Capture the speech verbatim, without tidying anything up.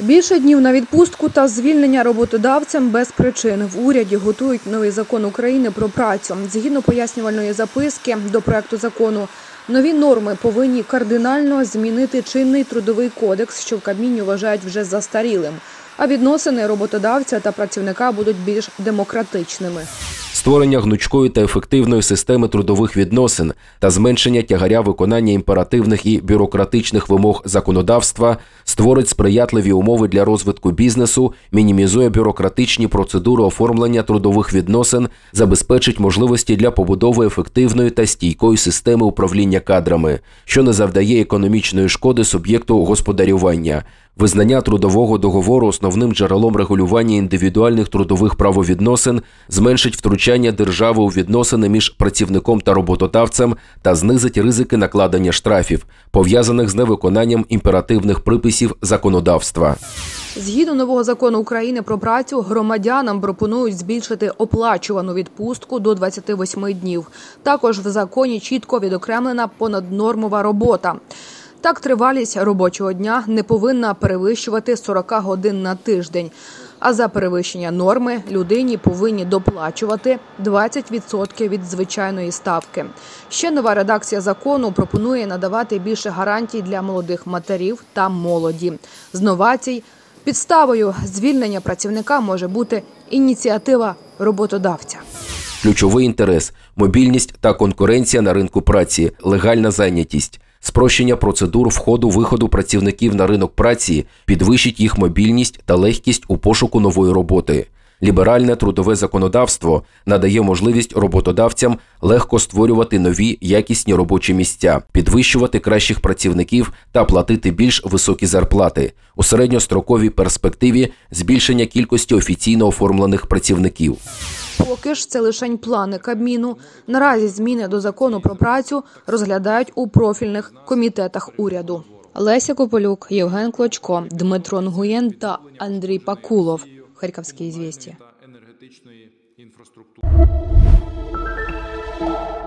Більше днів на відпустку та звільнення роботодавцям без причин. В уряді готують новий закон України про працю. Згідно пояснювальної записки до проекту закону, нові норми повинні кардинально змінити чинний трудовий кодекс, що в Кабміні вважають вже застарілим. А відносини роботодавця та працівника будуть більш демократичними. Створення гнучкої та ефективної системи трудових відносин та зменшення тягаря виконання імперативних і бюрократичних вимог законодавства створить сприятливі умови для розвитку бізнесу, мінімізує бюрократичні процедури оформлення трудових відносин, забезпечить можливості для побудови ефективної та стійкої системи управління кадрами, що не завдає економічної шкоди суб'єкту господарювання. Визнання трудового договору основним джерелом регулювання індивідуальних трудових правовідносин зменшить втручання держави у відносини між працівником та роботодавцем та знизить ризики накладення штрафів, пов'язаних з невиконанням імперативних приписів законодавства. Згідно нового закону України про працю, громадянам пропонують збільшити оплачувану відпустку до двадцяти восьми днів. Також в законі чітко відокремлена понаднормова робота. Так, тривалість робочого дня не повинна перевищувати сорок годин на тиждень, а за перевищення норми людині повинні доплачувати двадцять відсотків від звичайної ставки. Ще нова редакція закону пропонує надавати більше гарантій для молодих матерів та молоді. З новацій підставою звільнення працівника може бути ініціатива роботодавця. Ключовий інтерес – мобільність та конкуренція на ринку праці, легальна зайнятість. Спрощення процедур входу-виходу працівників на ринок праці підвищить їх мобільність та легкість у пошуку нової роботи. Ліберальне трудове законодавство надає можливість роботодавцям легко створювати нові якісні робочі місця, підвищувати кращих працівників та платити більш високі зарплати. У середньостроковій перспективі збільшення кількості офіційно оформлених працівників. Поки ж це лишень плани Кабміну. Наразі зміни до закону про працю розглядають у профільних комітетах уряду. Леся Кополюк, Євген Клочко, Дмитро Нгуєн та Андрій Пакулов. Харківські звістя.